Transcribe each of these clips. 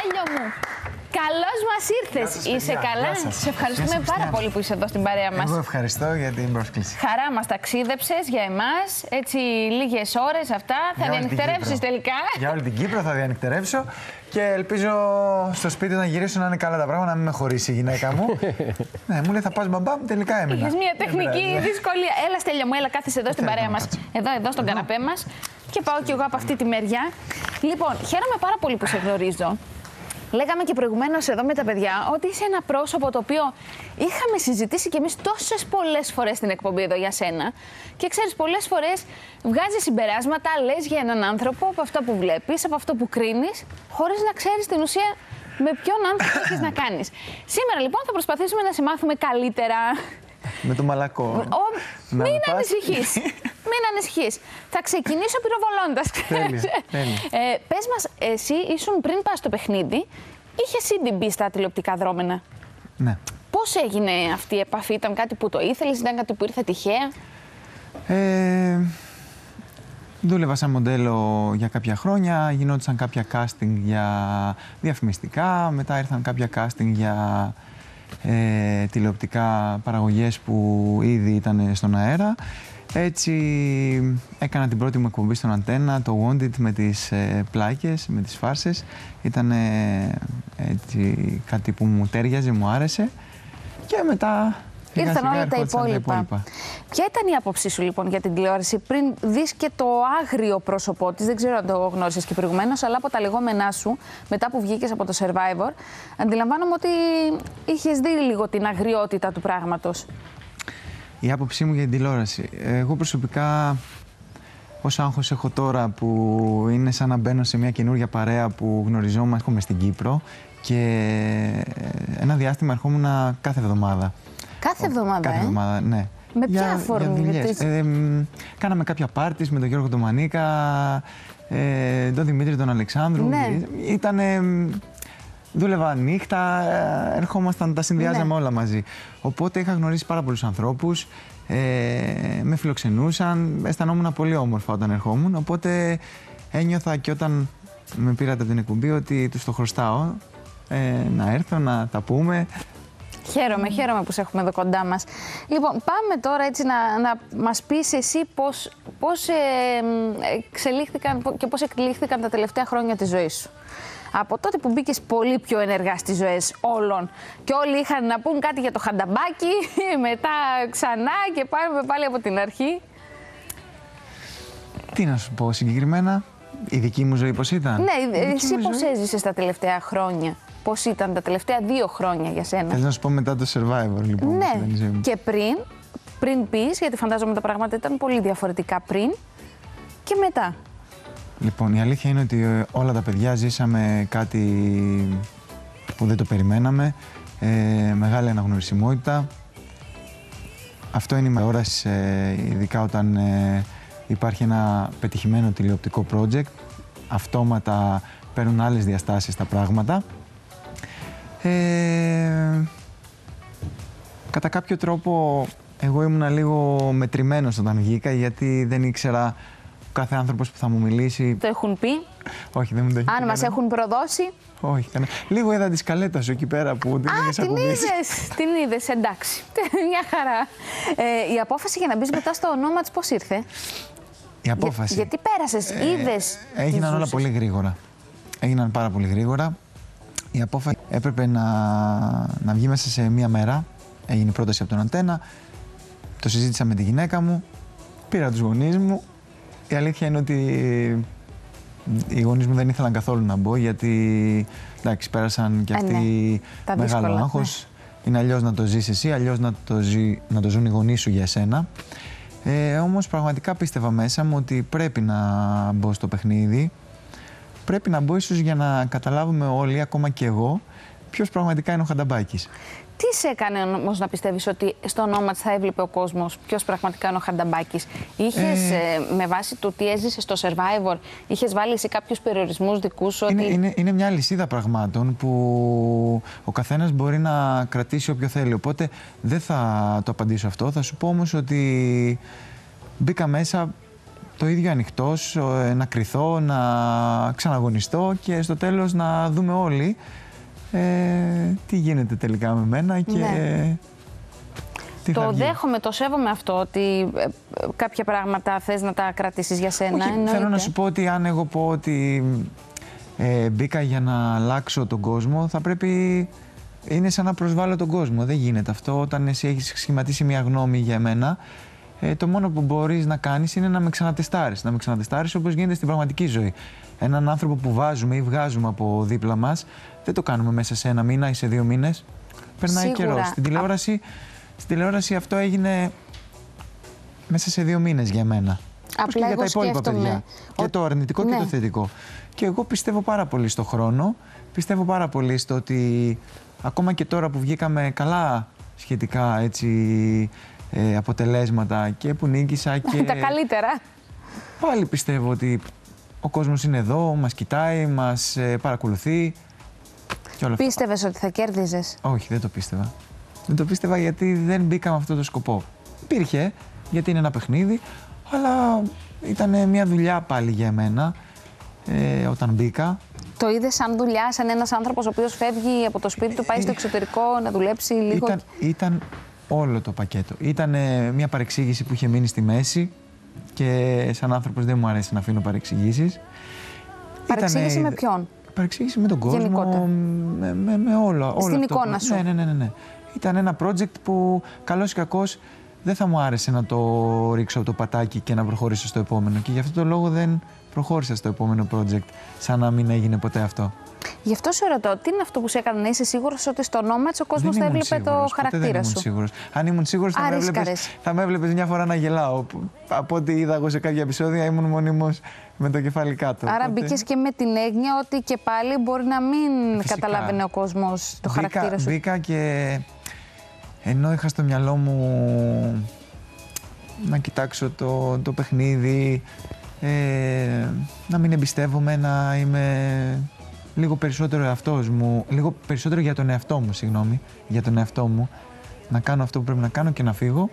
Στέλιο μου. Καλώς μας ήρθες. Είσαι καλά? Σε ευχαριστούμε πάρα πολύ που είσαι εδώ στην παρέα μας. Εγώ ευχαριστώ για την πρόσκληση. Χαρά μας ταξίδεψες για εμάς. Έτσι, λίγες ώρες αυτά. Θα διανυκτερεύσεις τελικά. Για όλη την Κύπρο θα διανυκτερεύσω και ελπίζω στο σπίτι να γυρίσω να είναι καλά τα πράγματα, να μην με χωρίσει η γυναίκα μου. Ναι, μου λέει θα πας μπαμπάμ, τελικά έμεινα. Είχες μια τεχνική δυσκολία. Έλα, Στέλιο μου, έλα, κάθεσαι εδώ στην παρέα μας. Εδώ στον καναπέ μας. Και πάω κι εγώ από αυτή τη μεριά. Λοιπόν, χαίρομαι πάρα πολύ που σε γνωρίζω. Λέγαμε και προηγουμένως εδώ με τα παιδιά ότι είσαι ένα πρόσωπο το οποίο είχαμε συζητήσει κι εμείς τόσες πολλές φορές στην εκπομπή εδώ για σένα. Και ξέρεις, πολλές φορές βγάζεις συμπεράσματα, λες για έναν άνθρωπο από αυτό που βλέπεις, από αυτό που κρίνεις, χωρίς να ξέρεις την ουσία με ποιον άνθρωπο έχεις να κάνεις. Σήμερα λοιπόν θα προσπαθήσουμε να σε μάθουμε καλύτερα. Με το μαλακό. Μην ανησυχείς. Μην ανησυχείς. Θα ξεκινήσω πυροβολώντας. Πες μας, εσύ ήσουν πριν πας στο παιχνίδι, είχες ήδη μπει στα τηλεοπτικά δρόμενα. Ναι. Πώς έγινε αυτή η επαφή, ήταν κάτι που το ήθελες, ήταν κάτι που ήρθε τυχαία? Δούλευα σαν μοντέλο για κάποια χρόνια, γινόντουσαν κάποια casting για διαφημιστικά, μετά ήρθαν κάποια casting για τηλεοπτικά παραγωγές που ήδη ήταν στον αέρα. Έτσι έκανα την πρώτη μου εκπομπή στον Αντένα, το Wanted, με τις πλάκες, με τις φάρσες. Ήταν έτσι κάτι που μου τέριαζε, μου άρεσε και μετά ήρθαν όλα τα υπόλοιπα. Ποια ήταν η άποψή σου λοιπόν για την τηλεόραση πριν δεις και το άγριο πρόσωπό της? Δεν ξέρω αν το γνώρισες και προηγουμένως, αλλά από τα λεγόμενά σου, μετά που βγήκες από το Survivor, αντιλαμβάνομαι ότι είχες δει λίγο την αγριότητα του πράγματος. Η άποψή μου για την τηλεόραση. Εγώ προσωπικά, όσο άγχος έχω τώρα που είναι σαν να μπαίνω σε μια καινούργια παρέα που γνωριζόμαστε στην Κύπρο και ένα διάστημα ερχόμουν κάθε εβδομάδα. Κάθε εβδομάδα, Κάθε εβδομάδα, ναι. Με ποια αφορμή? Κάναμε κάποια πάρτις με τον Γιώργο τον Μανίκα, τον Δημήτρη τον Αλεξάνδρου. Ναι. Δούλευα νύχτα, ερχόμασταν, τα συνδυάζαμε όλα μαζί. Οπότε είχα γνωρίσει πάρα πολλούς ανθρώπους, με φιλοξενούσαν, αισθανόμουν πολύ όμορφα όταν ερχόμουν. Οπότε ένιωθα και όταν με πήρατε από την εκπομπή ότι τους το χρωστάω, να έρθω, να τα πούμε. Χαίρομαι που σε έχουμε εδώ κοντά μας. Λοιπόν, πάμε τώρα έτσι να μας πεις εσύ πώς εξελίχθηκαν και πώς εκλήχθηκαν τα τελευταία χρόνια της ζωής σου. Από τότε που μπήκες πολύ πιο ενεργά στις ζωές όλων και όλοι είχαν να πούν κάτι για το χανταμπάκι, μετά ξανά και πάμε πάλι από την αρχή. Τι να σου πω συγκεκριμένα, η δική μου ζωή πώς ήταν? Ναι, εσύ πώς έζησες τα τελευταία χρόνια? Πώς ήταν τα τελευταία 2 χρόνια για σένα? Θες να σου πω μετά το Survivor, λοιπόν? Ναι, και πριν πεις, γιατί φαντάζομαι τα πράγματα ήταν πολύ διαφορετικά πριν και μετά. Λοιπόν, η αλήθεια είναι ότι όλα τα παιδιά ζήσαμε κάτι που δεν το περιμέναμε, μεγάλη αναγνωρισιμότητα. Αυτό είναι η τηλεόραση, ειδικά όταν υπάρχει ένα πετυχημένο τηλεοπτικό project. Αυτόματα παίρνουν άλλες διαστάσεις τα πράγματα. Κατά κάποιο τρόπο, εγώ ήμουνα λίγο μετρημένος όταν βγήκα, γιατί δεν ήξερα κάθε άνθρωπος που θα μου μιλήσει. Το έχουν πει? Όχι, δεν μου το έχει πει. Αν μας έχουν προδώσει? Όχι, λίγο είδα τη σκαλέτα σου εκεί πέρα που την είχες ακουμπήσει. Την είδες, εντάξει. Μια χαρά. Η απόφαση για να μπεις μετά στο όνόμα της πώς ήρθε? Η απόφαση. Γιατί πέρασες, είδες? Έγιναν όλα πολύ γρήγορα. Έγιναν πάρα πολύ γρήγορα. Η απόφαση έπρεπε να βγει μέσα σε μία μέρα. Έγινε η πρόταση από τον Αντένα. Το συζήτησα με τη γυναίκα μου. Πήρα τους γονείς μου. Η αλήθεια είναι ότι οι γονείς μου δεν ήθελαν καθόλου να μπω, γιατί εντάξει, πέρασαν και αυτοί μεγάλο άγχος. Είναι αλλιώς να το ζεις εσύ, αλλιώς να το ζουν οι γονείς σου για εσένα. Όμως πραγματικά πίστευα μέσα μου ότι πρέπει να μπω στο παιχνίδι. Πρέπει να μπω ίσως για να καταλάβουμε όλοι, ακόμα και εγώ, ποιος πραγματικά είναι ο Χανταμπάκης. Τι σε έκανε όμως να πιστεύεις ότι στο όνόμα της θα έβλεπε ο κόσμος ποιος πραγματικά είναι ο Χανταμπάκης? Είχες, με βάση το τι έζησες στο Survivor, είχες βάλει εσύ κάποιους περιορισμούς δικούς σου? Είναι μια λυσίδα πραγμάτων που ο καθένας μπορεί να κρατήσει όποιο θέλει. Οπότε δεν θα το απαντήσω αυτό. Θα σου πω όμως ότι μπήκα μέσα το ίδιο ανοιχτός, να κρυθώ, να ξαναγωνιστώ και στο τέλος να δούμε όλοι τι γίνεται τελικά με μένα και τι θα το βγει. δέχομαι, το σέβομαι αυτό, ότι κάποια πράγματα θες να τα κρατήσεις για σένα. Όχι, θέλω να σου πω ότι αν εγώ πω ότι μπήκα για να αλλάξω τον κόσμο, θα πρέπει... Είναι σαν να προσβάλλω τον κόσμο. Δεν γίνεται αυτό. Όταν εσύ έχεις σχηματίσει μια γνώμη για μένα, το μόνο που μπορείς να κάνεις είναι να με ξανατεστάρεις. Να με ξανατεστάρεις όπως γίνεται στην πραγματική ζωή. Έναν άνθρωπο που βάζουμε ή βγάζουμε από δίπλα μας, δεν το κάνουμε μέσα σε 1 μήνα ή σε 2 μήνες. Περνάει καιρό. Στην τηλεόραση αυτό έγινε μέσα σε 2 μήνες για μένα. Όπως και για τα υπόλοιπα παιδιά. Και το αρνητικό και το θετικό. Και εγώ πιστεύω πάρα πολύ στο χρόνο. Πιστεύω πάρα πολύ στο ότι ακόμα και τώρα που βγήκαμε καλά σχετικά έτσι, αποτελέσματα και που νίκησα και... Τα καλύτερα. Πάλι πιστεύω ότι ο κόσμος είναι εδώ, μας κοιτάει, μας παρακολουθεί και όλα αυτά. Πίστευες ότι θα κέρδιζες? Όχι, δεν το πίστευα. Δεν το πίστευα γιατί δεν μπήκα με αυτό το σκοπό. Υπήρχε, γιατί είναι ένα παιχνίδι, αλλά ήταν μια δουλειά πάλι για μένα όταν μπήκα. Το είδες σαν δουλειά, σαν ένας άνθρωπος ο οποίος φεύγει από το σπίτι του, πάει στο εξωτερικό να δουλέψει λίγο? Ήταν όλο το πακέτο. Ήταν μια παρεξήγηση που είχε μείνει στη μέση και σαν άνθρωπος δεν μου αρέσει να αφήνω παρεξηγήσεις. Παρεξήγηση με ποιον? Παρεξήγηση με τον κόσμο, με όλα. Στην εικόνα σου. Ναι. Ήταν ένα project που καλώς ή κακώς δεν θα μου άρεσε να το ρίξω από το πατάκι και να προχωρήσω στο επόμενο. Και γι' αυτό το λόγο δεν προχώρησα στο επόμενο project, σαν να μην έγινε ποτέ αυτό. Γι' αυτό σε ρωτώ, τι είναι αυτό που σε έκανε να είσαι σίγουρος ότι στο Nomads ο κόσμος θα έβλεπε το χαρακτήρα σου? Δεν ήμουν σίγουρος. Αν ήμουν σίγουρος θα με έβλεπες μια φορά να γελάω. Από ό,τι είδα εγώ σε κάποια επεισόδια ήμουν μονίμως με το κεφάλι κάτω. Άρα οπότε... μπήκες και με την έγνοια ότι και πάλι μπορεί να μην καταλάβαινε ο κόσμος το χαρακτήρα σου. Μπήκα και ενώ είχα στο μυαλό μου να κοιτάξω το παιχνίδι, να μην εμπιστεύομαι, να είμαι λίγο περισσότερο εαυτός μου, λίγο περισσότερο για τον εαυτό μου, συγγνώμη, για τον εαυτό μου, να κάνω αυτό που πρέπει να κάνω και να φύγω.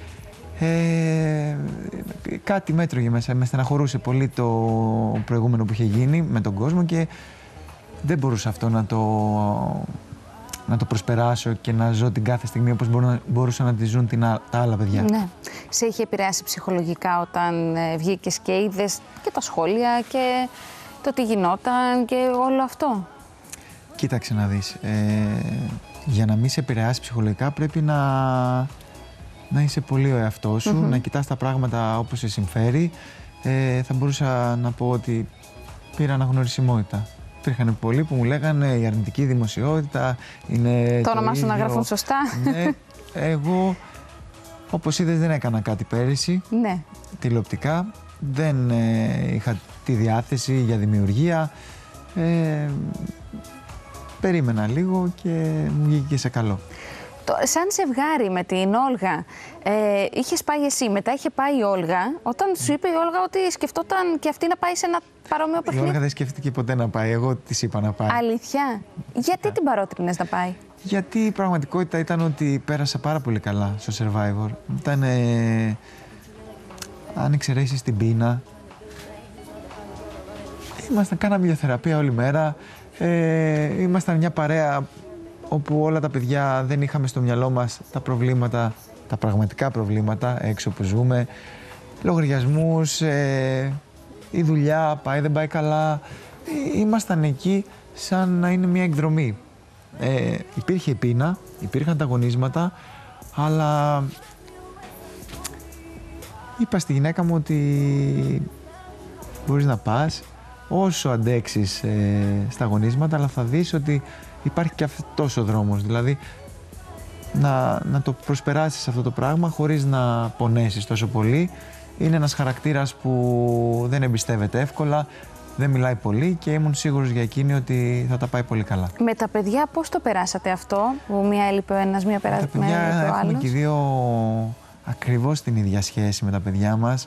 Κάτι με έτρωγε μέσα, με στεναχωρούσε πολύ το προηγούμενο που είχε γίνει με τον κόσμο και δεν μπορούσα αυτό να το προσπεράσω και να ζω την κάθε στιγμή όπως μπορούσαν να τη ζουν τα άλλα παιδιά. Ναι. Σε είχε επηρεάσει ψυχολογικά όταν βγήκες και είδες και τα σχόλια και το τι γινόταν και όλο αυτό? Κοίταξε να δεις. Για να μην σε επηρεάσει ψυχολογικά πρέπει να είσαι πολύ ο εαυτός σου, να κοιτάς τα πράγματα όπως σε συμφέρει. Θα μπορούσα να πω ότι πήρα αναγνωρισιμότητα. Υπήρχαν πολλοί που μου λέγανε η αρνητική δημοσιότητα είναι το όνομά σου να γράφουν σωστά. Ναι, εγώ όπως είδες δεν έκανα κάτι πέρυσι, τηλεοπτικά. Δεν είχα τη διάθεση για δημιουργία. Περίμενα λίγο και μου βγήκε σε καλό. Σαν ζευγάρι με την Όλγα, είχες πάει εσύ, μετά είχε πάει η Όλγα. Όταν σου είπε η Όλγα ότι σκεφτόταν και αυτή να πάει σε ένα παρόμοιο παιχνίδι. Η Όλγα δεν σκέφτηκε ποτέ να πάει, εγώ της είπα να πάει. Αλήθεια? Γιατί την παρότρινες να πάει? Γιατί η πραγματικότητα ήταν ότι πέρασα πάρα πολύ καλά στο Survivor. Ήταν, αν εξαιρέσεις την πείνα, κάναμε βιοθεραπεία όλη μέρα. Ήμασταν μια παρέα όπου όλα τα παιδιά δεν είχαμε στο μυαλό μας τα προβλήματα, τα πραγματικά προβλήματα έξω που ζούμε, λογαριασμούς, η δουλειά πάει, δεν πάει καλά. Ήμασταν εκεί σαν να είναι μια εκδρομή. Υπήρχε η πείνα, υπήρχαν τα αγωνίσματα, αλλά είπα στη γυναίκα μου ότι μπορείς να πας όσο αντέξεις στα αγωνίσματα, αλλά θα δεις ότι υπάρχει και αυτός ο δρόμος, δηλαδή να το προσπεράσεις αυτό το πράγμα χωρίς να πονέσεις τόσο πολύ. Είναι ένας χαρακτήρας που δεν εμπιστεύεται εύκολα, δεν μιλάει πολύ και ήμουν σίγουρος για εκείνη ότι θα τα πάει πολύ καλά. Με τα παιδιά πώς το περάσατε αυτό, που μία έλειπε ο ένας, μία έλειπε ο άλλος? Έχουμε και δύο ακριβώς την ίδια σχέση με τα παιδιά μας.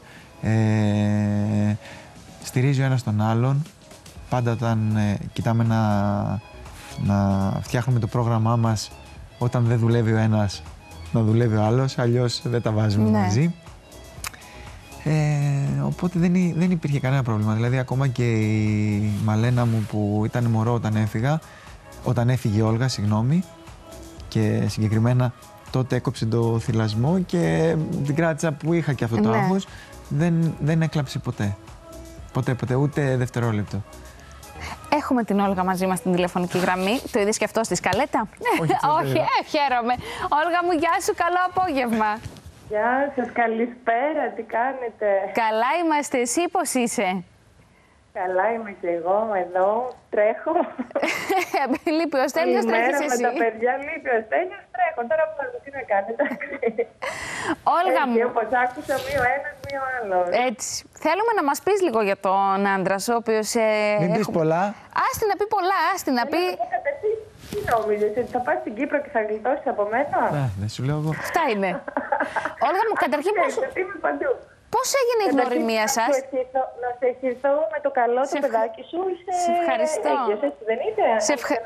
Στηρίζει ο ένας τον άλλον. Πάντα όταν κοιτάμε να φτιάχνουμε το πρόγραμμά μας, όταν δεν δουλεύει ο ένας, να δουλεύει ο άλλος, αλλιώς δεν τα βάζουμε μαζί. Οπότε δεν υπήρχε κανένα πρόβλημα. Δηλαδή, ακόμα και η Μαλένα μου που ήταν μωρό όταν έφυγε η Όλγα, συγγνώμη, και συγκεκριμένα τότε έκοψε το θυλασμό και την κράτησα που είχα και αυτό το άγχος, δεν έκλαψε ποτέ. Ποτέ, ούτε δευτερόλεπτο. Έχουμε την Όλγα μαζί μας στην τηλεφωνική γραμμή. Το είδες και αυτό στη σκαλέτα? Όχι, χαίρομαι. Όλγα μου, γεια σου, καλό απόγευμα. Γεια σας, καλησπέρα, τι κάνετε? Καλά είμαστε, εσύ πώς είσαι? Καλά είμαι και εγώ εδώ, τρέχω. Λείπει ο Στέλιος, τρέχεις εσύ. Με τα παιδιά λείπει ο Στέλιος, τρέχω. Τώρα που τι να κάνετε. Όλγα μου. Όπως άκουσα, μία ο ένας, μία ο άλλος. Έτσι. Θέλουμε να μας πεις λίγο για τον άντρα σου, ο οποίος... Μην πεις πολλά. Άστη να πει πολλά, άστη να πει... Τι νόμιζες, ότι θα πας στην Κύπρο και θα γλιτώσεις από μένα? Δεν σου λέω εγώ. Αυτά είναι. Όλγα μου, καταρχήν Είμαι παντού. πώς έγινε η γνωριμία σας? Να σε ευχηθώ με το καλό το παιδάκι σου. Σε ευχαριστώ. Δεν είναι?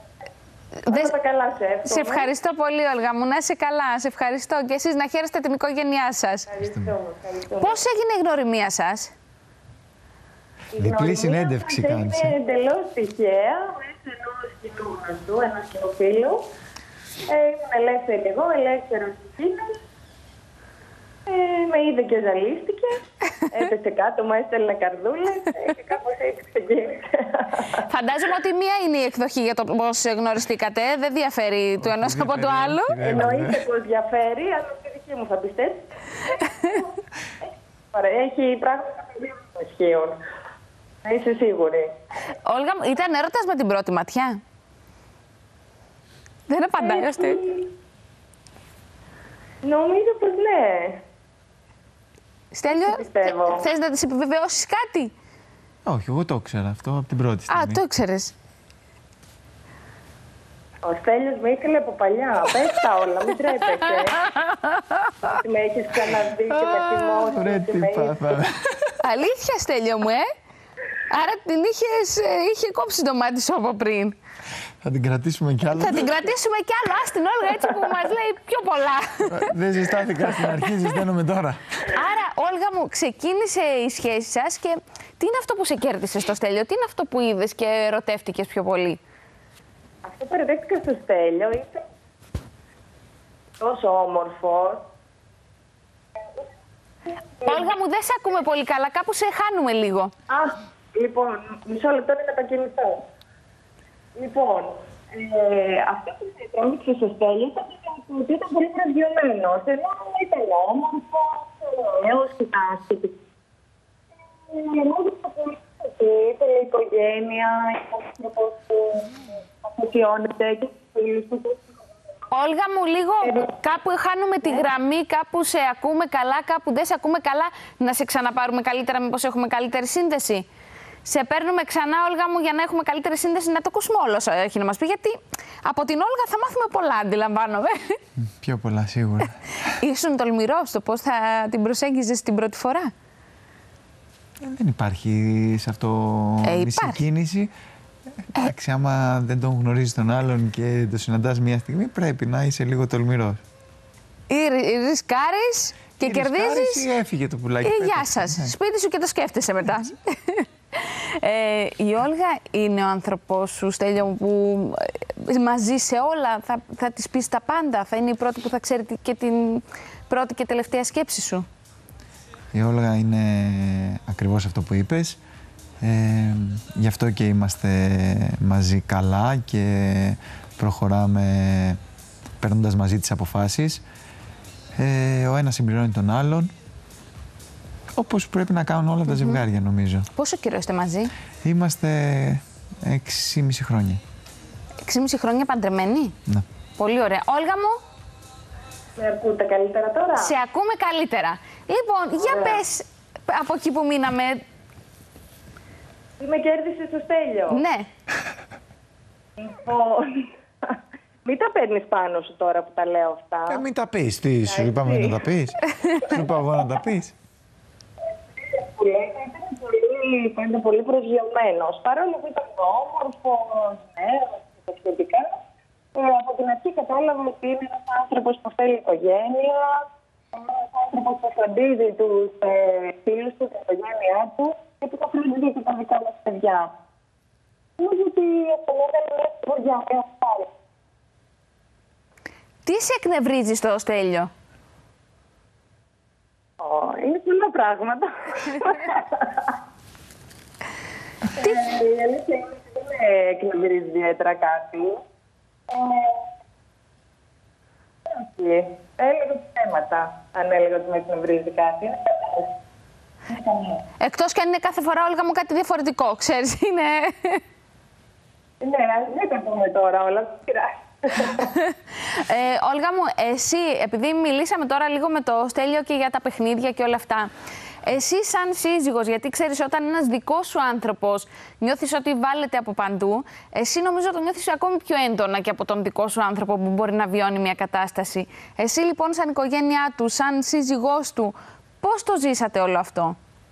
Σε ευχαριστώ πολύ, Όλγα μου. Να είσαι καλά. Σε ευχαριστώ. Και εσείς να χαίρεστε την οικογένειά σας. Πώς έγινε η γνωριμία σας? Διπλή συνέντευξη κάνεις. Είναι εντελώς τυχαία, μέσα ενός κοινού γνωστού, ενός κοινού φίλου. Ήμουν ελεύθερη εγώ, ελεύθερος εκείνος. Με είδε και ζαλίστηκε. Έπεσε κάτω, μου έστελνε καρδούλες και κάπως έτσι ξεκίνησε. Φαντάζομαι ότι μία είναι η εκδοχή για το πώς γνωριστήκατε. Δεν διαφέρει του ενός από του άλλου. Εννοείται πως διαφέρει, αλλά στη δική μου θα πιστέψει. Έχει πράγματα που δεν ισχύουν. Να είσαι σίγουρη. Όλγα, ήταν έρωτας με την πρώτη ματιά? Δεν απαντάει ο Στέλιος. Νομίζω πως ναι. Στέλιο, θες να της επιβεβαιώσεις κάτι? Όχι, εγώ το ήξερα αυτό από την πρώτη στιγμή. Α, το ήξερες. Ο Στέλιος με ήθελε από παλιά. Πες τα όλα, μην τρέπεσαι. Ότι με έχεις ξαναδεί και με θυμώσεις. Αλήθεια, Στέλιο μου, Άρα την είχε κόψει το μάτι σου από πριν. Θα την κρατήσουμε κι άλλο. Θα την κρατήσουμε κι άλλο. Ας την Όλγα έτσι που μας λέει πιο πολλά. Δεν ζεστάθηκα στην αρχή, ζεσταίνομαι τώρα. Άρα, Όλγα μου, ξεκίνησε η σχέση σας και τι είναι αυτό που σε κέρδισε στο Στέλιο? Τι είναι αυτό που είδες και ερωτεύτηκες πιο πολύ? Αυτό που ερωτεύτηκα στο Στέλιο ήταν τόσο όμορφο. Όλγα μου, δεν σε ακούμε πολύ καλά. Κάπου σε χάνουμε λίγο. Λοιπόν, μισό λεπτό να μετακινηθώ. Λοιπόν, αυτό που σε τρόμηξε στο Στέλιο ήταν ότι ήταν πολύ προσγειωμένος. Ενώ ήταν όμορφο, νέος και τα άσχετη. Ενώ ήταν πολύ θετική, ήθελε η οικογένεια, όπως αφοσιώνεται και στους φίλους του. Όλγα μου, λίγο κάπου χάνουμε τη γραμμή, κάπου σε ακούμε καλά, κάπου δεν σε ακούμε καλά. Να σε ξαναπάρουμε καλύτερα, μήπως έχουμε καλύτερη σύνδεση? Σε παίρνουμε ξανά, Όλγα μου, για να έχουμε καλύτερη σύνδεση, να το ακούσουμε όλο όσο έχει να μας πει. Γιατί από την Όλγα θα μάθουμε πολλά, αντιλαμβάνομαι. Πιο πολλά, σίγουρα. Ήσουν τολμηρός στο πώς θα την προσέγγιζες την πρώτη φορά? Δεν υπάρχει σε αυτό μισή κίνηση. Εντάξει, άμα δεν τον γνωρίζεις τον άλλον και το συναντάς μια στιγμή, πρέπει να είσαι λίγο τολμηρός. Ή ρισκάρεις και κερδίζεις. Ή έφυγε το πουλάκι. Γεια σας. Σπίτι σου και το σκέφτεσαι μετά. Η Όλγα είναι ο άνθρωπος σου, Στέλιο μου, που μαζί σε όλα θα της πεις τα πάντα? Θα είναι η πρώτη που θα ξέρει και την πρώτη και τελευταία σκέψη σου? Η Όλγα είναι ακριβώς αυτό που είπες. Γι' αυτό και είμαστε μαζί καλά και προχωράμε παίρνοντας μαζί τις αποφάσεις. Ο ένας συμπληρώνει τον άλλον, όπως πρέπει να κάνουν όλα τα ζευγάρια, νομίζω. Πόσο καιρό είστε μαζί? Είμαστε 6,5 χρόνια. 6,5 χρόνια παντρεμένοι? Ναι. Πολύ ωραία. Όλγα μου. Με ακούτε καλύτερα τώρα? Σε ακούμε καλύτερα. Λοιπόν, για πες από εκεί που μείναμε. Με κέρδισε στο Στέλιο. Ναι. Λοιπόν, μην τα παίρνεις πάνω σου τώρα που τα λέω αυτά. Μην τα πεις. Τι σου είπαμε να τα πεις? Σου είπα εγώ να τα πεις. Ήταν πολύ προσγειωμένος. Παρόλο που ήταν όμορφος, νέος και τα σχετικά, από την αρχή κατάλαβα ότι είναι ένας άνθρωπος που θέλει οικογένεια, ένας άνθρωπος που φροντίζει τους φίλους του, την οικογένειά του και που θα φροντίζει και τα δικά μας παιδιά. Νομίζω ότι αυτό είναι μια σπουδιά, μια ασφάλεια. Τι σε εκνευρίζει στο Στέλιο? Είναι πολλά πράγματα. Η αλήθεια είναι ότι δεν με εκνευρίζει ιδιαίτερα κάτι. Όχι. Έλεγα θέματα, αν έλεγα ότι με εκνευρίζει κάτι. Εκτός και αν είναι κάθε φορά, Όλγα μου, κάτι διαφορετικό, ξέρεις, είναι... Ναι, δεν τα πούμε τώρα όλα, δεν πειράζει. Όλγα μου, εσύ, επειδή μιλήσαμε τώρα λίγο με το Στέλιο και για τα παιχνίδια και όλα αυτά, εσύ σαν σύζυγος, γιατί ξέρεις όταν ένας δικός σου άνθρωπος νιώθεις ότι βάλετε από παντού, εσύ νομίζω το νιώθεις ακόμη πιο έντονα και από τον δικό σου άνθρωπο που μπορεί να βιώνει μια κατάσταση. Εσύ λοιπόν σαν οικογένειά του, σαν σύζυγός του, πώς το ζήσατε όλο αυτό?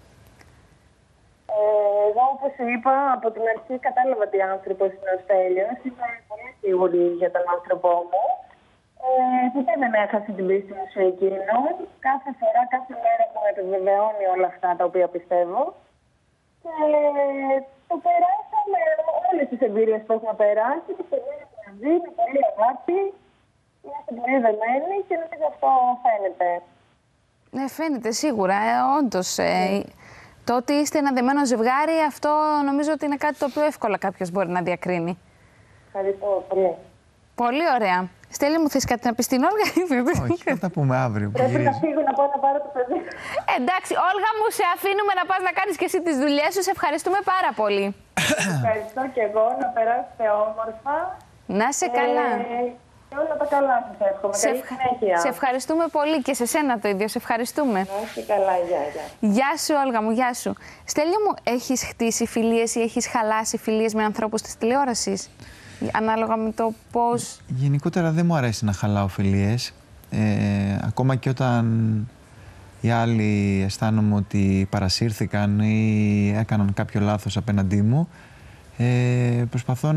Εγώ, όπως είπα, από την αρχή κατάλαβα τι άνθρωπος είναι ο Στέλιος. Είμαι πολύ σίγουρη για τον άνθρωπό μου. Ποτέ δεν έχασε την πίστη μου σε εκείνον. Κάθε φορά, κάθε μέρα μου επιβεβαιώνει όλα αυτά τα οποία πιστεύω. Και το περάσαμε όλες τις εμπειρίες που έχουμε περάσει. Και το μείναμε μαζί, με πολύ αγάπη. Είμαστε πολύ δεμένοι και νομίζω αυτό φαίνεται. Ναι, φαίνεται σίγουρα, όντως. Το ότι είστε ένα δεμένο ζευγάρι, αυτό νομίζω ότι είναι κάτι το οποίο εύκολα κάποιος μπορεί να διακρίνει. Ευχαριστώ πολύ. Πολύ ωραία. Στέλιο μου, θες κάτι να πεις στην Όλγα? Όχι, θα τα πούμε αύριο. Πρέπει να φύγω να πάω να πάρω το παιδί. Εντάξει, Όλγα μου, σε αφήνουμε να πας να κάνεις και εσύ τις δουλειές σου. Σε ευχαριστούμε πάρα πολύ. Ευχαριστώ και εγώ, να περάσετε όμορφα. Να είσαι καλά. Και όλα τα καλά σας εύχομαι. Καλή συνέχεια. Σε ευχαριστούμε πολύ και σε σένα το ίδιο. Σε ευχαριστούμε. Να είστε καλά, γεια. Γεια σου, Όλγα μου, γεια σου. Στέλιο μου, έχεις χτίσει φιλίες ή έχεις χαλάσει φιλίες με ανθρώπους της τηλεόρασης? Ανάλογα με το πώς... Γενικότερα δεν μου αρέσει να χαλάω φιλίες. Ακόμα και όταν οι άλλοι αισθάνομαι ότι παρασύρθηκαν ή έκαναν κάποιο λάθος απέναντί μου, προσπαθώ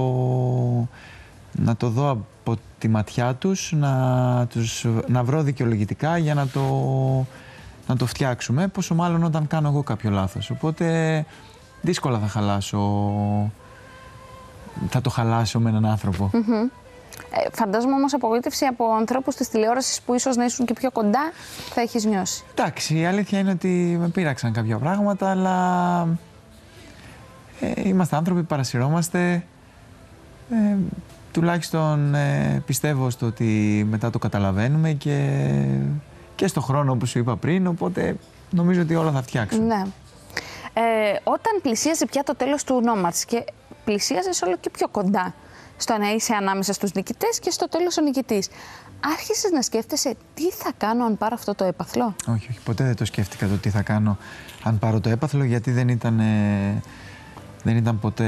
να το δω από τη ματιά τους, να βρω δικαιολογητικά για να το φτιάξουμε, πόσο μάλλον όταν κάνω εγώ κάποιο λάθος. Οπότε δύσκολα θα το χαλάσω με έναν άνθρωπο. Φαντάζομαι όμως απογοήτευση από ανθρώπους της τηλεόρασης που ίσως να ήσουν και πιο κοντά θα έχεις νιώσει. Εντάξει, η αλήθεια είναι ότι με πείραξαν κάποια πράγματα, αλλά είμαστε άνθρωποι, παρασυρώμαστε. Τουλάχιστον πιστεύω στο ότι μετά το καταλαβαίνουμε και στο χρόνο που σου είπα πριν, οπότε νομίζω ότι όλα θα φτιάξουν. Ναι. Όταν πλησίαζε πια το τέλος του Nomads και πλησίαζες όλο και πιο κοντά στο να είσαι ανάμεσα στους νικητές και στο τέλος ο νικητής, άρχισες να σκέφτεσαι τι θα κάνω αν πάρω αυτό το έπαθλο? Όχι, ποτέ δεν το σκέφτηκα το τι θα κάνω αν πάρω το έπαθλο, γιατί δεν ήταν ποτέ...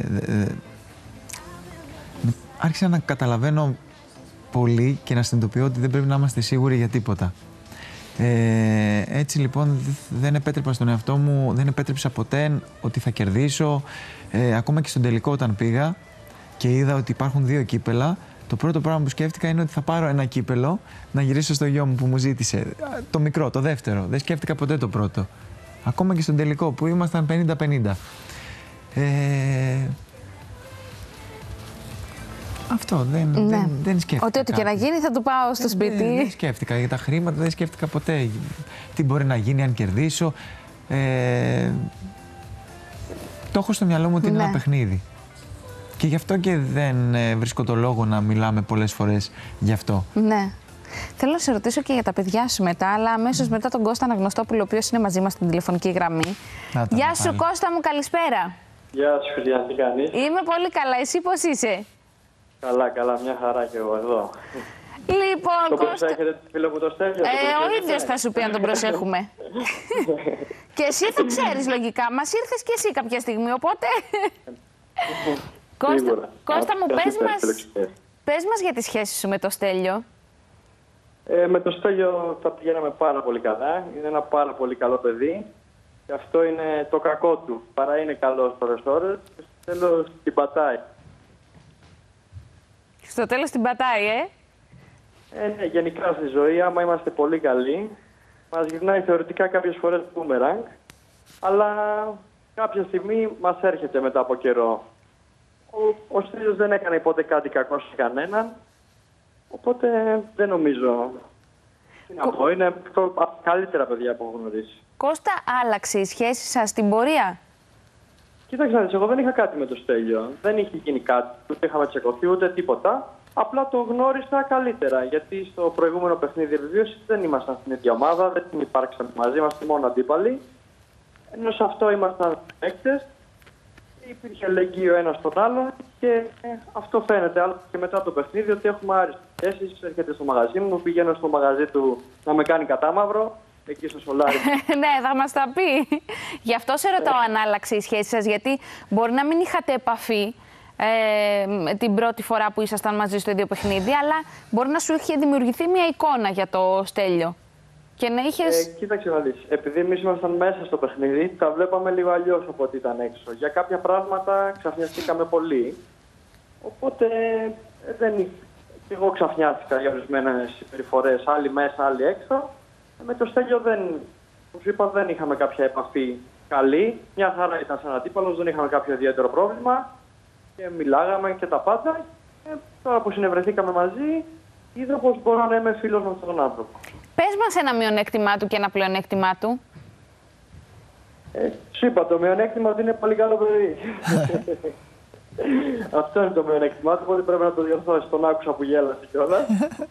Άρχισα να καταλαβαίνω πολύ και να συνειδητοποιώ ότι δεν πρέπει να είμαστε σίγουροι για τίποτα. Έτσι λοιπόν δεν επέτρεψα στον εαυτό μου, δεν επέτρεψα ποτέ ότι θα κερδίσω. Ακόμα και στον τελικό όταν πήγα και είδα ότι υπάρχουν 2 κύπελα, το πρώτο πράγμα που σκέφτηκα είναι ότι θα πάρω ένα κύπελο να γυρίσω στο γιο μου που μου ζήτησε. Το μικρό, το δεύτερο. Δεν σκέφτηκα ποτέ το πρώτο. Ακόμα και στον τελικό που ήμασταν 50-50. Αυτό δεν σκέφτηκα. Ό,τι και να γίνει θα του πάω στο σπίτι. Δεν σκέφτηκα για τα χρήματα, δεν σκέφτηκα ποτέ τι μπορεί να γίνει αν κερδίσω. Το έχω στο μυαλό μου ότι είναι ένα παιχνίδι. Και γι' αυτό και δεν βρίσκω το λόγο να μιλάμε πολλές φορές γι' αυτό. Ναι. Θέλω να σε ρωτήσω και για τα παιδιά σου μετά, αλλά αμέσως μετά τον Κώστα Αναγνωστόπουλο, ο οποίος είναι μαζί μας στην τηλεφωνική γραμμή. Γεια σου, Κώστα μου, καλησπέρα. Γεια σου, Φιλιά, τι κάνεις? Είμαι πολύ καλά, εσύ πώς είσαι? Καλά, μια χαρά και εγώ εδώ. Λοιπόν, το Κώστα... προσέχετε το φίλο που το Στέλιο? Ο ίδιος θα σου πει αν τον προσέχουμε. Και εσύ θα ξέρεις λογικά, μας ήρθες και εσύ κάποια στιγμή, οπότε... Κώστα μου, πες μας για τη σχέση σου με το Στέλιο. Με το Στέλιο τα πηγαίναμε πάρα πολύ καλά. Είναι ένα πάρα πολύ καλό παιδί. Και αυτό είναι το κακό του. Παρά είναι καλός ώρες και στο τέλος την πατάει. Στο τέλος την πατάει, ναι, γενικά στη ζωή, άμα είμαστε πολύ καλοί, μας γυρνάει θεωρητικά κάποιες φορές μπούμεραγκ, αλλά κάποια στιγμή μας έρχεται μετά από καιρό. Ο Στέλιος δεν έκανε ποτέ κάτι κακό σε κανέναν, οπότε δεν νομίζω. Τι να πω, είναι από τα καλύτερα παιδιά που έχω γνωρίσει. Κώστα, άλλαξε η σχέση σας στην πορεία? Κοίταξε, εγώ δεν είχα κάτι με το Στέλιο. Δεν είχε γίνει κάτι, ούτε είχαμε τσακωθεί ούτε τίποτα. Απλά το γνώρισα καλύτερα, γιατί στο προηγούμενο παιχνίδι επιβίωσης δεν ήμασταν στην ίδια ομάδα, δεν υπάρξαμε μαζί, είμαστε μόνο αντίπαλοι. Ενώ σε αυτό ήμασταν παίκτες, υπήρχε ελεγγύη ο ένας τον άλλον και αυτό φαίνεται. Αλλά και μετά το παιχνίδι ότι έχουμε άριστες σχέσεις, έρχεται στο μαγαζί μου, πηγαίνω στο μαγαζί του να με κάνει κατάμαυρο. Εκεί στο Σολάρι. Ναι, θα μας τα πει. Γι' αυτό σε ρωτάω αν άλλαξε η σχέση σας, γιατί μπορεί να μην είχατε επαφή την πρώτη φορά που ήσασταν μαζί στο ίδιο παιχνίδι, αλλά μπορεί να σου είχε δημιουργηθεί μια εικόνα για το Στέλιο. Και να είχες... Κοίταξε να δεις, επειδή εμείς ήμασταν μέσα στο παιχνίδι, τα βλέπαμε λίγο αλλιώς από ό,τι ήταν έξω. Για κάποια πράγματα ξαφνιαστήκαμε πολύ, οπότε και εγώ ξαφνιάστηκα για ορισμένες συμπεριφορές, άλλοι μέσα, άλλοι έξω. Με το Στέλιο όπως είπα, δεν είχαμε κάποια επαφή καλή. Μια χαρά ήταν σαν αντίπαλος, δεν είχαμε κάποιο ιδιαίτερο πρόβλημα και μιλάγαμε και τα πάντα. Και τώρα που συνευρεθήκαμε μαζί, είδα πως μπορώ να είμαι φίλος με αυτόν τον άνθρωπο. Πες μας ένα μειονέκτημά του και ένα πλεονέκτημά του. Σου είπα, το μειονέκτημα ότι είναι πολύ καλό παιδί. Αυτό είναι το μειονέκτημά του, οπότε πρέπει να το διορθώσεις. Τον άκουσα που γέλασε κιόλας.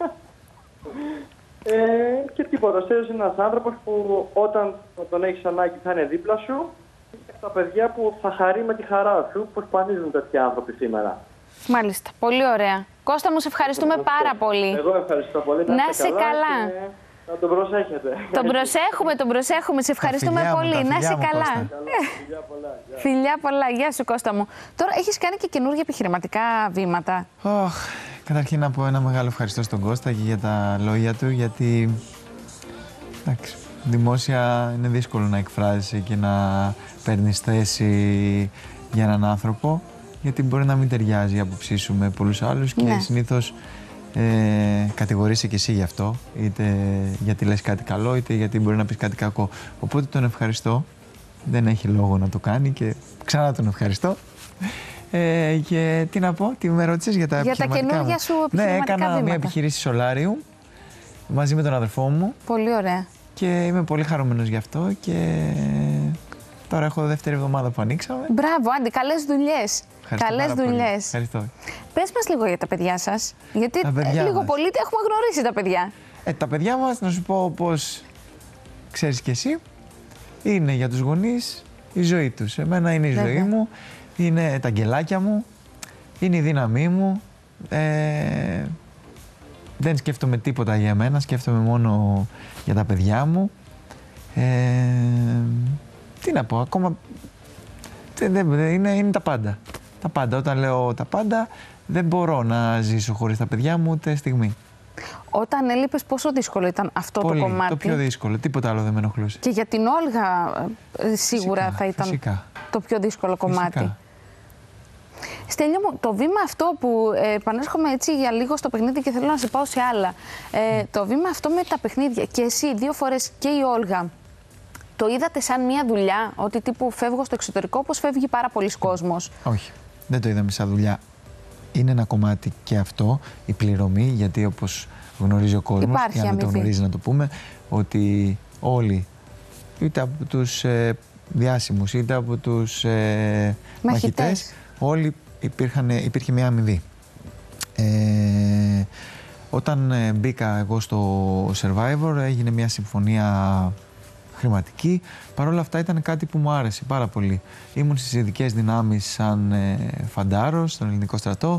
Και τίποτα. Ο Στέλιος είναι ένας άνθρωπος που όταν τον έχεις ανάγκη θα είναι δίπλα σου. Και τα παιδιά που θα χαρεί με τη χαρά σου, που σπανίζουν τέτοιοι άνθρωποι σήμερα. Μάλιστα. Πολύ ωραία. Κώστα μου, σε ευχαριστούμε πάρα πολύ. Εγώ ευχαριστώ πολύ. Να είσαι καλά. Και να τον προσέχετε. Τον προσέχουμε. Σε ευχαριστούμε πολύ. Να είσαι καλά. Φιλιά πολλά. Φιλιά πολλά. Γεια σου, Κώστα μου. Τώρα έχεις κάνει και καινούργια επιχειρηματικά βήματα. Καταρχήν να πω ένα μεγάλο ευχαριστώ στον Κώστα και για τα λόγια του, γιατί εντάξει, δημόσια είναι δύσκολο να εκφράζεσαι και να παίρνεις θέση για έναν άνθρωπο, γιατί μπορεί να μην ταιριάζει η άποψή σου με πολλούς άλλους και συνήθως κατηγορείσαι και εσύ γι' αυτό, είτε γιατί λες κάτι καλό, είτε γιατί μπορεί να πεις κάτι κακό. Οπότε τον ευχαριστώ, δεν έχει λόγο να το κάνει και ξανά τον ευχαριστώ. Και τι να πω, τι με ρώτησες για τα επιχειρηματικά. Για τα καινούργια σου επιχειρηματικά έκανα βήματα. μια επιχείρηση Σολάριου μαζί με τον αδερφό μου. Πολύ ωραία. Και είμαι πολύ χαρούμενος γι' αυτό και τώρα έχω δεύτερη εβδομάδα που ανοίξαμε. Μπράβο, Άντι, καλές δουλειές. Καλές δουλειές. Ευχαριστώ. Πες μας λίγο για τα παιδιά σας, γιατί λίγο μας. πολύ έχουμε γνωρίσει τα παιδιά. Τα παιδιά μας, να σου πω όπως ξέρεις κι εσύ, είναι για τους γονείς η ζωή τους. Εμένα είναι η ζωή μου, είναι τα αγγελάκια μου, είναι η δύναμή μου. Δεν σκέφτομαι τίποτα για μένα, σκέφτομαι μόνο για τα παιδιά μου. Τι να πω, ακόμα είναι τα πάντα. Τα πάντα. Όταν λέω τα πάντα, δεν μπορώ να ζήσω χωρίς τα παιδιά μου ούτε στιγμή. Όταν έλειπες, πόσο δύσκολο ήταν αυτό Πολύ, το κομμάτι? Το πιο δύσκολο, τίποτα άλλο δεν με ενοχλούσε. Και για την Όλγα σίγουρα θα ήταν το πιο δύσκολο κομμάτι. Στέλιο μου, το βήμα αυτό που επανέρχομαι έτσι για λίγο στο παιχνίδι και θέλω να σε πάω σε άλλα. Το βήμα αυτό με τα παιχνίδια και εσύ 2 φορές και η Όλγα, το είδατε σαν μια δουλειά, ότι τύπου φεύγω στο εξωτερικό όπως φεύγει πάρα πολλοί κόσμος? Όχι, δεν το είδαμε σαν δουλειά. Είναι ένα κομμάτι και αυτό, η πληρωμή, γιατί όπως γνωρίζει ο κόσμος, για να το γνωρίζει να το πούμε, ότι όλοι, είτε από τους διάσημους, είτε από τους μαχητές, όλοι υπήρχε μια αμοιβή. Όταν μπήκα εγώ στο Survivor έγινε μια συμφωνία χρηματική. Παρ' όλα αυτά ήταν κάτι που μου άρεσε πάρα πολύ. Ήμουν στις ειδικές δυνάμεις σαν φαντάρος στον ελληνικό στρατό.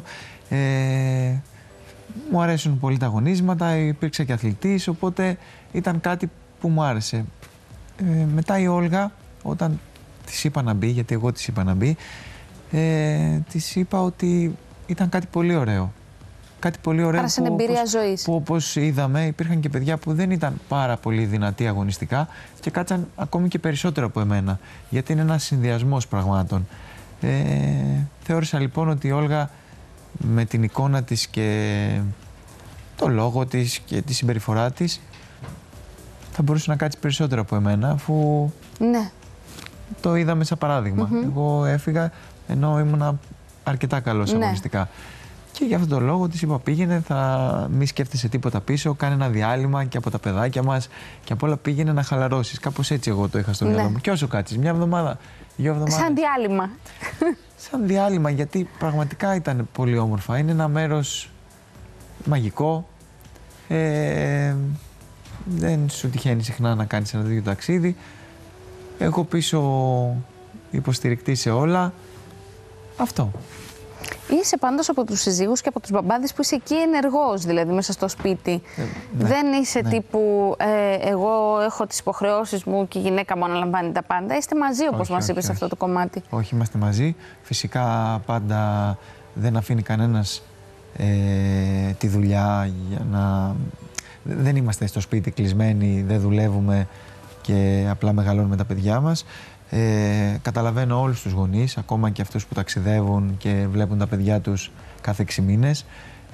Μου αρέσουν πολύ τα αγωνίσματα, υπήρξα και αθλητής, οπότε ήταν κάτι που μου άρεσε. Μετά η Όλγα, όταν της είπα να μπει, γιατί εγώ της είπα να μπει, της είπα ότι ήταν κάτι πολύ ωραίο. Κάτι πολύ ωραίο. Άρα στην εμπειρία ζωής. Που όπως είδαμε υπήρχαν και παιδιά που δεν ήταν πάρα πολύ δυνατοί αγωνιστικά και κάτσαν ακόμη και περισσότερο από εμένα. Γιατί είναι ένας συνδυασμός πραγμάτων. Θεώρησα λοιπόν ότι η Όλγα με την εικόνα της και το λόγο της και τη συμπεριφορά της θα μπορούσε να κάτσει περισσότερο από εμένα, αφού Ναι. το είδαμε σαν παράδειγμα. Εγώ έφυγα ενώ ήμουν αρκετά καλός αγωνιστικά. Και για αυτόν τον λόγο της είπα: πήγαινε, μη σκέφτεσαι τίποτα πίσω, κάνε ένα διάλειμμα και από τα παιδάκια μας και από όλα πήγαινε να χαλαρώσεις. Κάπως έτσι εγώ το είχα στο μυαλό μου. Και όσο κάτσεις, μια εβδομάδα, 2 εβδομάδες. Σαν διάλειμμα. Σαν διάλειμμα, γιατί πραγματικά ήταν πολύ όμορφα. Είναι ένα μέρος μαγικό. Δεν σου τυχαίνει συχνά να κάνεις ένα τέτοιο ταξίδι. Εγώ πίσω υποστηρικτή σε όλα. Αυτό. Είσαι πάντως από τους συζύγους και από τους μπαμπάδες που είσαι εκεί ενεργός, δηλαδή μέσα στο σπίτι. Ναι, Δεν είσαι τύπου εγώ έχω τις υποχρεώσεις μου και η γυναίκα μου αναλαμβάνει τα πάντα. Είστε μαζί, όπως μας είπες, σε αυτό το κομμάτι. Όχι, είμαστε μαζί. Φυσικά πάντα δεν αφήνει κανένας τη δουλειά για να... Δεν είμαστε στο σπίτι κλεισμένοι, δεν δουλεύουμε και απλά μεγαλώνουμε τα παιδιά μας. Καταλαβαίνω όλους τους γονείς, ακόμα και αυτούς που ταξιδεύουν και βλέπουν τα παιδιά τους κάθε 6 μήνες.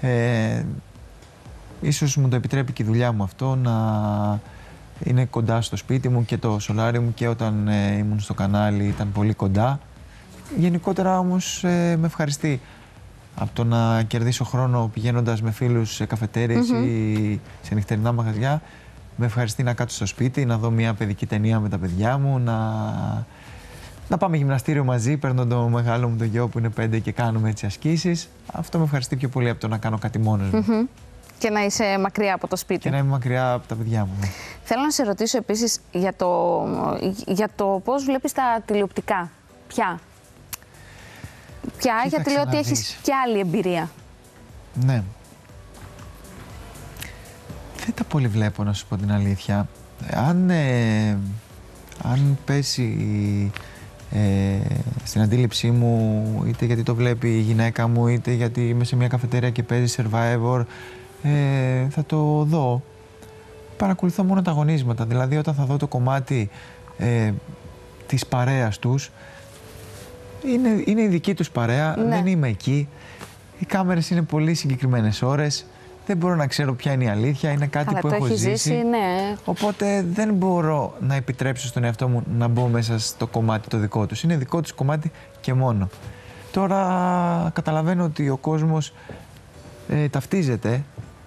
Ίσως μου το επιτρέπει και η δουλειά μου αυτό, να είναι κοντά στο σπίτι μου, και το σολάρι μου και όταν ήμουν στο κανάλι ήταν πολύ κοντά. Γενικότερα όμως με ευχαριστεί από το να κερδίσω χρόνο πηγαίνοντας με φίλους σε καφετέρειες ή σε νυχτερινά μαγαζιά. Με ευχαριστεί να κάτσω στο σπίτι, να δω μια παιδική ταινία με τα παιδιά μου, να πάμε γυμναστήριο μαζί, παίρνω το μεγάλο μου το γιο που είναι 5 και κάνουμε έτσι ασκήσεις. Αυτό με ευχαριστεί πιο πολύ από το να κάνω κάτι μόνος μου. Και να είσαι μακριά από το σπίτι. Και να είμαι μακριά από τα παιδιά μου. Θέλω να σε ρωτήσω επίσης για το πώς βλέπεις τα τηλεοπτικά. Ποια, γιατί λέω ότι έχεις και άλλη εμπειρία. Ναι. Δεν τα πολύ βλέπω, να σου πω την αλήθεια. Αν πέσει στην αντίληψή μου, είτε γιατί το βλέπει η γυναίκα μου, είτε γιατί είμαι σε μια καφετέρια και παίζει Survivor, θα το δω. Παρακολουθώ μόνο τα αγωνίσματα. Δηλαδή, όταν θα δω το κομμάτι της παρέας τους, είναι η δική τους παρέα, δεν είμαι εκεί. Οι κάμερες είναι πολύ συγκεκριμένες ώρες. Δεν μπορώ να ξέρω ποια είναι η αλήθεια, είναι κάτι που έχω ζήσει. Ναι. Οπότε δεν μπορώ να επιτρέψω στον εαυτό μου να μπω μέσα στο κομμάτι το δικό τους. Είναι δικό τους κομμάτι και μόνο. Τώρα καταλαβαίνω ότι ο κόσμος ταυτίζεται,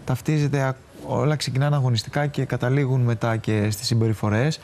όλα ξεκινάνε αγωνιστικά και καταλήγουν μετά και στις συμπεριφορές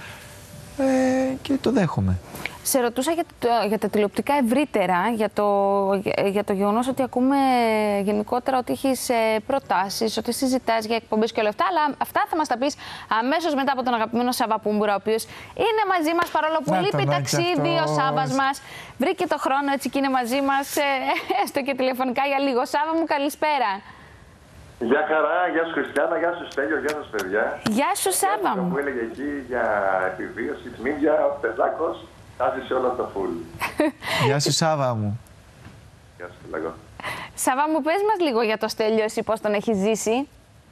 και το δέχομαι. Σε ρωτούσα για τα τηλεοπτικά ευρύτερα, για το γεγονός ότι ακούμε γενικότερα ότι έχεις προτάσεις, ότι συζητάς για εκπομπές και όλα αυτά, αλλά αυτά θα μας τα πεις αμέσως μετά από τον αγαπημένο Σάβα Πούμπουρα, ο οποίος είναι μαζί μας, παρόλο που λείπει ταξίδι ο Σάββας μας. Βρήκε το χρόνο έτσι και είναι μαζί μας, έστω και τηλεφωνικά για λίγο. Σάβα μου, καλησπέρα. Γεια χαρά, γεια σου Χριστιάνα, γεια σου Στέλιο, γεια σας παιδιά. Γεια σου Σάβα μου. Που έλεγε εκεί για επιβίωση, τμήμα, ο Πεζάκος. Άζησε όλο το φουλ. Γεια σου Σάβα μου. Γεια σου λέγω. Σάβα μου, πες μας λίγο για το Στέλιο, εσύ πώς τον έχεις ζήσει.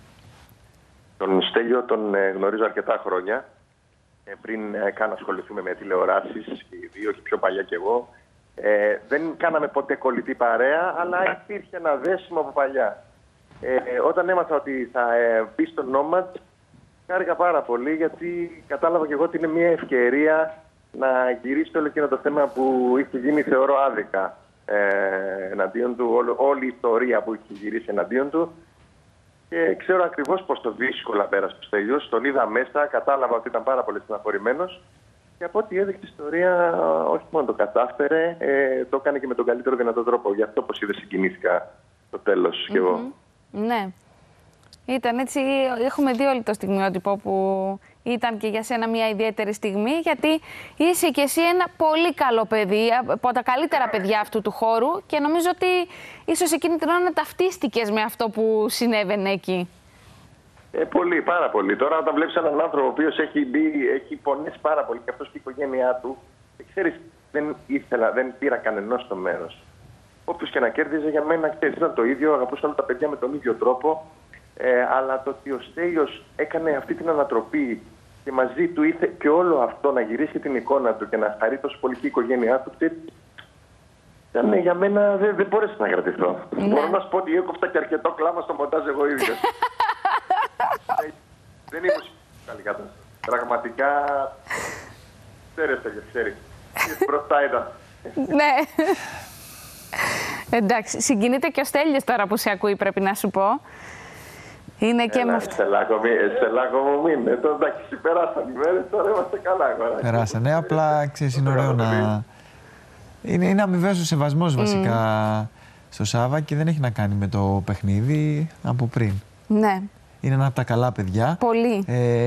Τον Στέλιο τον γνωρίζω αρκετά χρόνια. Πριν καν ασχοληθούμε με τηλεοράσεις, οι δύο και πιο παλιά κι εγώ. Δεν κάναμε ποτέ κολλητή παρέα, αλλά υπήρχε ένα δέσιμο από παλιά. Όταν έμαθα ότι θα μπει στο Nomad, χάρηκα πάρα πολύ, γιατί κατάλαβα κι εγώ ότι είναι μια ευκαιρία να γυρίσει όλο εκείνο το θέμα που είχε γίνει, θεωρώ, άδικα εναντίον του, όλη η ιστορία που είχε γυρίσει εναντίον του. Και ξέρω ακριβώς πώς το δύσκολα πέρασε ο Στέλιος. Τον είδα μέσα, κατάλαβα ότι ήταν πάρα πολύ στεναχωρημένος. Και από ό,τι έδειξε η ιστορία, όχι μόνο το κατάφερε, το έκανε και με τον καλύτερο δυνατό τρόπο. Γι' αυτό, όπως είδε, συγκινήθηκα στο τέλος κι εγώ. Ναι. Ήταν έτσι, έχουμε δει όλοι το στιγμιότυπο που ήταν και για σένα μια ιδιαίτερη στιγμή, γιατί είσαι και εσύ ένα πολύ καλό παιδί, από τα καλύτερα παιδιά αυτού του χώρου, και νομίζω ότι ίσως εκείνη την ώρα να ταυτίστηκες με αυτό που συνέβαινε εκεί. Πολύ, πάρα πολύ. Τώρα όταν βλέπεις έναν άνθρωπο ο οποίος έχει πονέσει πάρα πολύ, και αυτός και η οικογένειά του, ξέρεις, δεν πήρα κανενός στο μέρος. Όποιος και να κέρδιζε, για μένα, ξέρεις, ήταν το ίδιο, αγαπούσα όλα τα παιδιά με τον ίδιο τρόπο. Αλλά το ότι ο Στέλιος έκανε αυτή την ανατροπή και μαζί του ήρθε και όλο αυτό να γυρίσει την εικόνα του και να χαρεί τόσο πολύ και η οικογένειά του, ήταν για μένα, δεν μπόρεσα να κρατηθώ. Μπορώ να σου πω ότι έκοφτα και αρκετό κλάμα στο μοντάζ εγώ ίδιος. Δεν είμαι καλή κατάσταση. Πραγματικά, ξέρει. Μπροστά ήταν. Ναι. Εντάξει, συγκινείται και ο Στέλιος τώρα που σε ακούει, πρέπει να σου πω. Είναι και με αυτό. Στελάκο μου μείνε. Εντάξει, περάσαν οι μέρες, τώρα είμαστε καλά. Περάσανε, απλά ξέρεις, είναι ωραίο να... Είναι αμοιβαίος ο σεβασμός βασικά στο Σάβα και δεν έχει να κάνει με το παιχνίδι από πριν. Ναι. Είναι ένα από τα καλά παιδιά. Πολύ.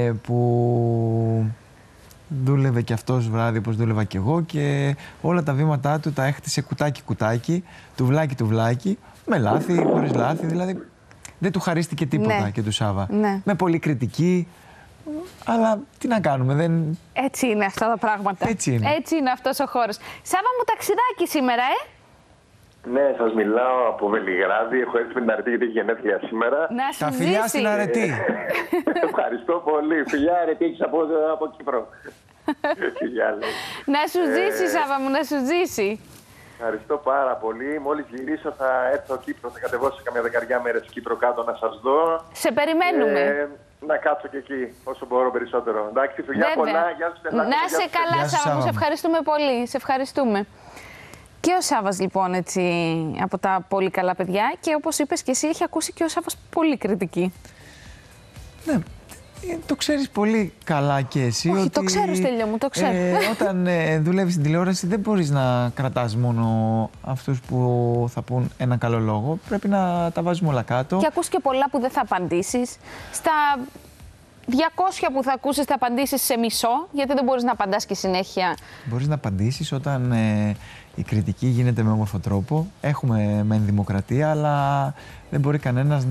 Που δούλευε και αυτός βράδυ όπως δούλευα και εγώ και όλα τα βήματά του τα έχτισε κουτάκι-κουτάκι, τουβλάκι, με λάθη, χωρίς λάθη, δηλαδή δεν του χαρίστηκε τίποτα και του Σάβα. Ναι. Με πολλή κριτική, αλλά τι να κάνουμε, δεν... Έτσι είναι αυτά τα πράγματα. Έτσι είναι αυτός ο χώρος. Σάβα μου, ταξιδάκι σήμερα, Ναι, σας μιλάω από Βελιγράδι. Έχω έρθει με την Αρετή γιατί έχει γενέθλια σήμερα. Να σου τα φιλιά στην Αρετή. Ευχαριστώ πολύ. Φιλιά, Αρετή, έχεις από Κύπρο. Φιλιά, λέει. Να σου ζήσει, Σάβα μου, να σου ζήσει. Ευχαριστώ πάρα πολύ. Μόλις γυρίσω θα έρθω Κύπρο. Θα κατεβώ σε καμιά 10 μέρες Κύπρο κάτω να σας δω. Σε περιμένουμε. Να κάτσω και εκεί όσο μπορώ περισσότερο. Εντάξει, φιλιά πολλά. Γεια σου, Στελάκο. Να σε καλά, Σάβα μου. Σε ευχαριστούμε πολύ. Σε ευχαριστούμε. Και ο Σάββας λοιπόν έτσι από τα πολύ καλά παιδιά και όπως είπες και εσύ έχει ακούσει και ο Σάββας πολύ κριτική. Ναι, το ξέρεις πολύ καλά και εσύ. Όχι, ότι, το ξέρω Στέλιο μου, το ξέρω. Όταν δουλεύεις στην τηλεόραση δεν μπορείς να κρατάς μόνο αυτούς που θα πούν ένα καλό λόγο. Πρέπει να τα βάζουμε όλα κάτω. Και ακούς και πολλά που δεν θα απαντήσεις. Στα 200 που θα ακούσεις θα απαντήσεις σε μισό, γιατί δεν μπορείς να απαντάς και συνέχεια. Μπορείς να απαντήσεις όταν η κριτική γίνεται με όμορφο τρόπο. Έχουμε μεν δημοκρατία, αλλά δεν μπορεί κανένας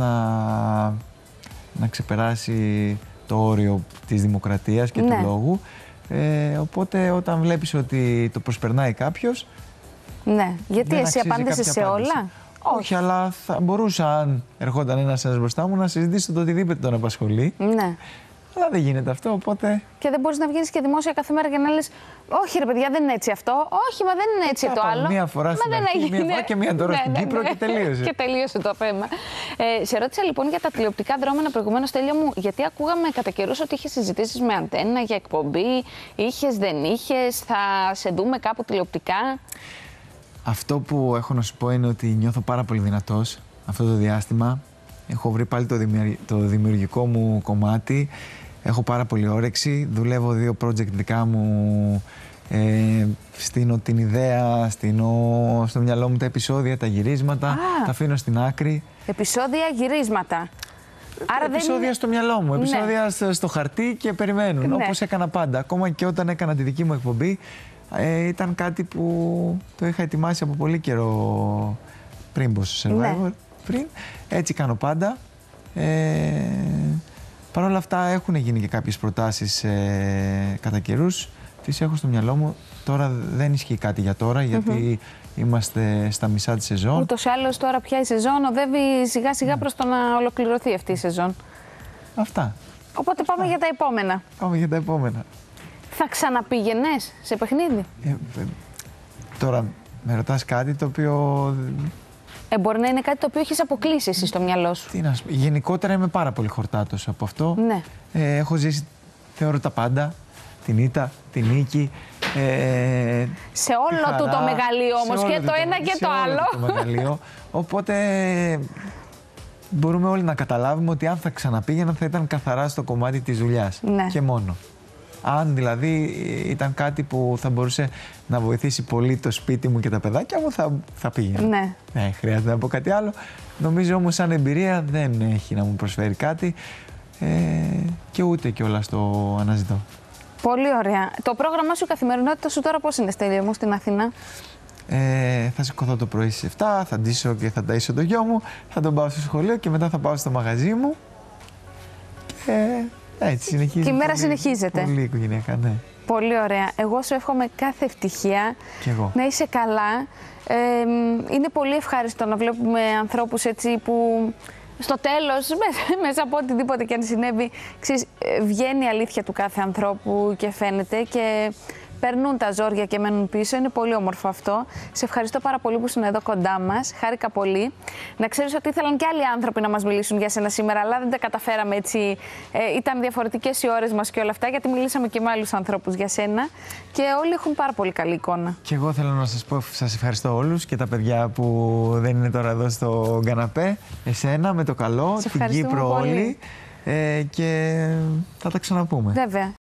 να ξεπεράσει το όριο της δημοκρατίας και του λόγου. Οπότε όταν βλέπεις ότι το προσπερνάει κάποιος... Ναι, γιατί εσύ απάντησες σε όλα. Όχι, αλλά θα μπορούσα, αν ερχόταν ένας μπροστά μου, να συζητήσω το οτιδήποτε τον απασχολεί. Ναι. Αλλά δεν γίνεται αυτό, οπότε... Και δεν μπορείς να βγαίνεις και δημόσια κάθε μέρα και να λες «Όχι ρε παιδιά, δεν είναι έτσι αυτό, όχι μα δεν είναι έτσι το άλλο». Μία φορά στην αρχή, μία φορά και μία τώρα στην Κύπρο και τελείωσε. Και τελείωσε το θέμα. Σε ρώτησα λοιπόν για τα τηλεοπτικά δρόμενα προηγουμένως, Στέλιο μου, γιατί ακούγαμε κατά καιρούς ότι είχες συζητήσεις με Αντένα για εκπομπή, είχες, δεν είχες, θα σε δούμε κάπου τηλεοπτικά. Αυτό που έχω να σου πω είναι ότι νιώθω πάρα πολύ δυνατός αυτό το διάστημα. Έχω βρει πάλι το δημιουργικό μου κομμάτι. Έχω πάρα πολύ όρεξη. Δουλεύω 2 project δικά μου. Στείνω την ιδέα, στείνω στο μυαλό μου τα επεισόδια, τα γυρίσματα. Τα αφήνω στην άκρη. Επεισόδια, γυρίσματα. Άρα επεισόδια είναι... στο μυαλό μου, επεισόδια στο χαρτί και περιμένουν. Όπως έκανα πάντα. Ακόμα και όταν έκανα τη δική μου εκπομπή, ήταν κάτι που το είχα ετοιμάσει από πολύ καιρό πριν μπω στο Survivor. Πριν. Έτσι κάνω πάντα. Παρ' όλα αυτά έχουν γίνει και κάποιες προτάσεις κατά καιρούς. Τις έχω στο μυαλό μου. Τώρα δεν ισχύει κάτι για τώρα, γιατί είμαστε στα μισά της σεζόν. Ούτως ή άλλως τώρα πια η σεζόν οδεύει σιγά σιγά προς το να ολοκληρωθεί αυτή η σεζόν. Αυτά. Οπότε πάμε για τα επόμενα. Πάμε για τα επόμενα. Θα ξαναπήγαινες σε παιχνίδι? Τώρα με ρωτάς κάτι το οποίο... Μπορεί να είναι κάτι το οποίο έχεις αποκλείσει εσύ στο μυαλό σου. Τι να σου πω. Γενικότερα είμαι πάρα πολύ χορτάτος από αυτό. Ναι. Έχω ζήσει, θεωρώ, τα πάντα. Την ήττα, την νίκη. Σε όλο του το μεγαλείο όμως, και το ένα και το άλλο. Το μεγαλείο. Οπότε μπορούμε όλοι να καταλάβουμε ότι αν θα ξαναπήγαινα θα ήταν καθαρά στο κομμάτι της δουλειάς. Ναι. Και μόνο. Αν δηλαδή ήταν κάτι που θα μπορούσε να βοηθήσει πολύ το σπίτι μου και τα παιδάκια μου, θα πήγαινα. Ναι. Ναι, χρειάζεται να πω κάτι άλλο. Νομίζω όμως σαν εμπειρία δεν έχει να μου προσφέρει κάτι και ούτε κιόλας το αναζητώ. Πολύ ωραία. Το πρόγραμμά σου, η καθημερινότητα σου τώρα πώς είναι, Στέλιο μου, στην Αθήνα? Θα σηκωθώ το πρωί στις 7, θα ντύσω και θα ταΐσω το γιο μου, θα τον πάω στο σχολείο και μετά θα πάω στο μαγαζί μου. Και έτσι συνεχίζεται. Και η μέρα συνεχίζεται. Πολύ οικογενειακά, ναι. Πολύ ωραία. Εγώ σου εύχομαι κάθε ευτυχία. Κι εγώ. Να είσαι καλά. Είναι πολύ ευχάριστο να βλέπουμε ανθρώπους έτσι που στο τέλος, μέσα από οτιδήποτε και αν συνέβη, βγαίνει η αλήθεια του κάθε ανθρώπου και φαίνεται. Και περνούν τα ζόρια και μένουν πίσω. Είναι πολύ όμορφο αυτό. Σε ευχαριστώ πάρα πολύ που ήσουν εδώ κοντά μας. Χάρηκα πολύ. Να ξέρεις ότι ήθελαν και άλλοι άνθρωποι να μας μιλήσουν για σένα σήμερα, αλλά δεν τα καταφέραμε έτσι. Ήταν διαφορετικές οι ώρες μας και όλα αυτά, γιατί μιλήσαμε και με άλλους ανθρώπους για σένα και όλοι έχουν πάρα πολύ καλή εικόνα. Και εγώ θέλω να σας πω, σας ευχαριστώ όλους και τα παιδιά που δεν είναι τώρα εδώ στο καναπέ. Εσένα, με το καλό, την Κύπρο όλοι. Και θα τα ξαναπούμε. Βέβαια.